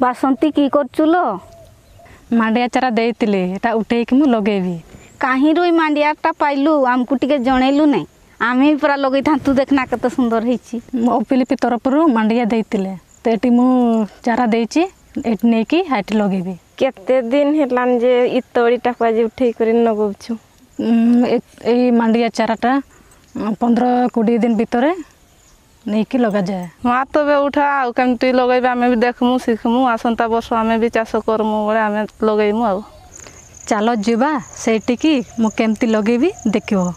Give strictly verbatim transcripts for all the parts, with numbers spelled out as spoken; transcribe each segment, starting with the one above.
बासंती की करचुलो मांडिया चारा देइतिले एटा उठेइक मु लगेबी कहीं रुई मांडियाटा पाइलु आमको टिके जणेलु नहीं आमे भी पूरा लगई था तू देखना कत सुंदर हेची ओपीलिपि तरफ रु मांडिया देइतिले तो एटी मु चारा देइची एटी नेकी हाटी लगेबी केते दिन हेलान जे इ तोड़ीटा पाजी उठेई करी नगौछु ए मांडिया चाराटा पंद्रह कोड़े दिन भितर नहीं कि लगा जाए हाँ तो बे उठा कमती लगे आम भी देखमु शिखमु आसंता वर्ष आम भी चाष करमु बोले आम लगेमु आ चलो जीवा सेटिकी मु केमती लगेबी देखियो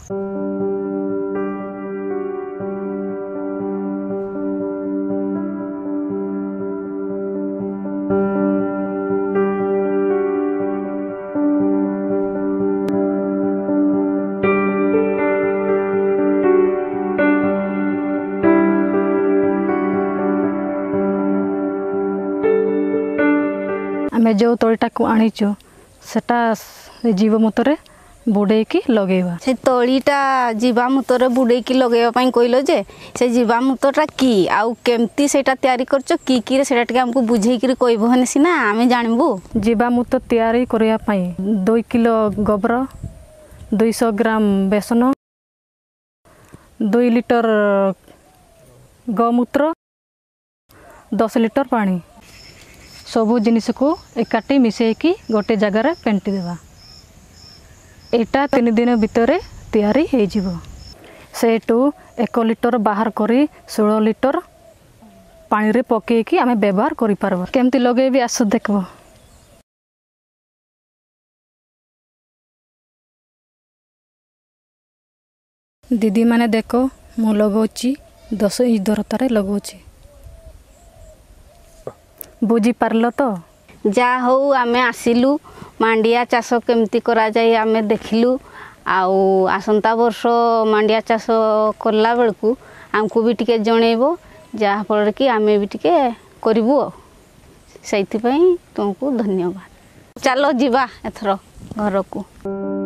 आमे जो तोड़ीटा को आनीचु सेटा जीव मुतरे बुड़ेकी लगेवा से तोड़ीटा जीवा मुतरे बुड़ेकी लगेवा पाई कहलो जे से जीवा मुतटा की आउ केमती सेटा तयारी करछो की की रे सेटा टिके हमको बुझेई कि कहबो हने सिना आमे जानबो जीवा मुत तयारी करिया पाई दो किलो गोबर दो सौ ग्राम बेसन दो लिटर गौमूत्र दस लिटर पानी सबू जिनिस को एकाठी मिसेकी गोटे जगार पेंटी देवा एटा तीन दिन भितर तैयारी हो जिवो सेटू एक लिटर बाहर करी सोलह लिटर पानी रे पकेकी आमे व्यवहार करि पारबो केमती लगेबी आस देखबो दीदी माने देखो मु लगौची दस इंच दूरतारे लगौची बुझी पारल तो जा हो आमे आसिलु मांडिया चाष केमती करा जाए आमे देखिलु आउ आसंता वर्ष मांडिया चाष करला बेलकु आमको भी टिके जणेबो जहा फल कि आमे भी टिके करिवो सेति पई तुमको धन्यवाद चलो जीवा एथरो घर को।